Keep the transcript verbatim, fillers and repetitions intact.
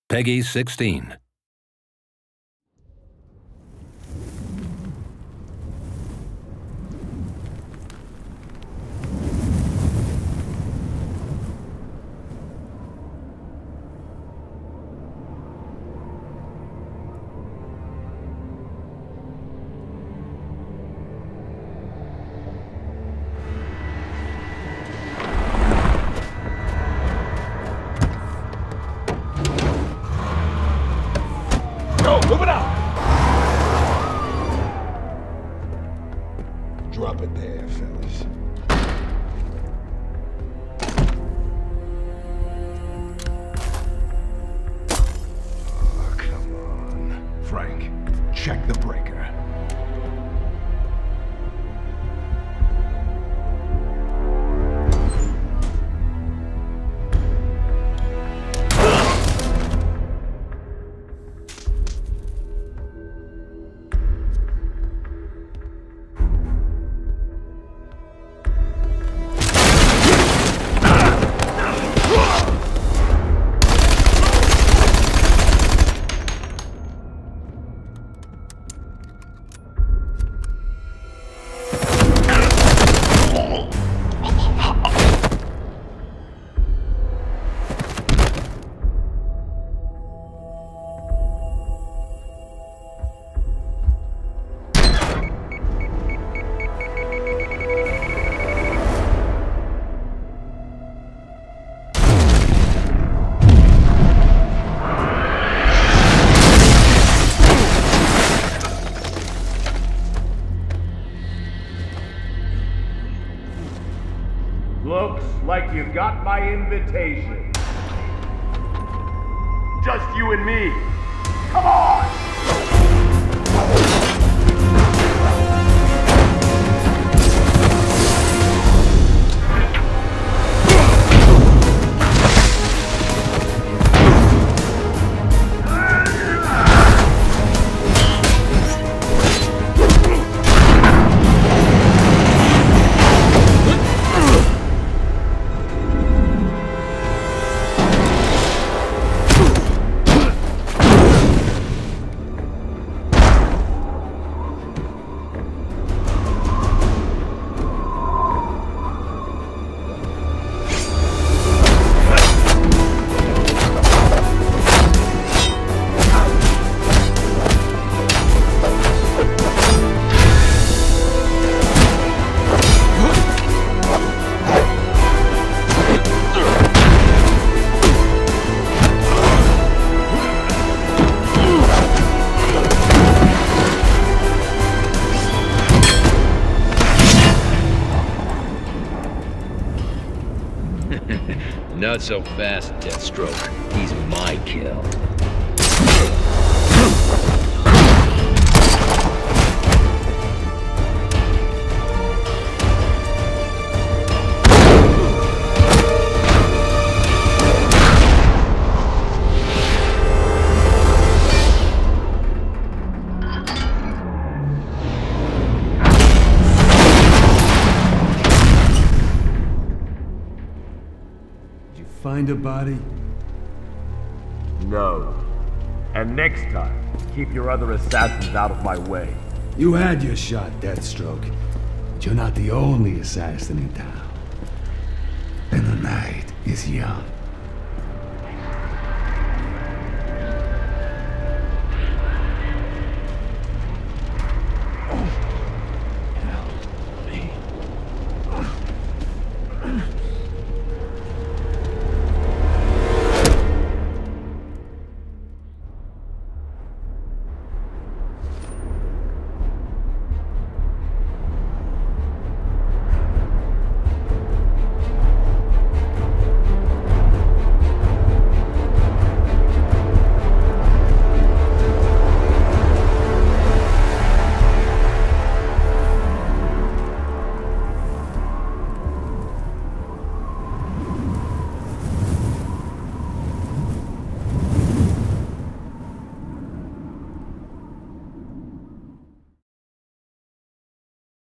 Peggy sixteen. Move it out! Drop it there, fellas. Oh, come on. Frank, check the breaker. Looks like you got my invitation. Just you and me. Come on! Not so fast, Deathstroke. He's my kill. Find a body? No. And next time, keep your other assassins out of my way. You had your shot, Deathstroke. But you're not the only assassin in town. And the night is young.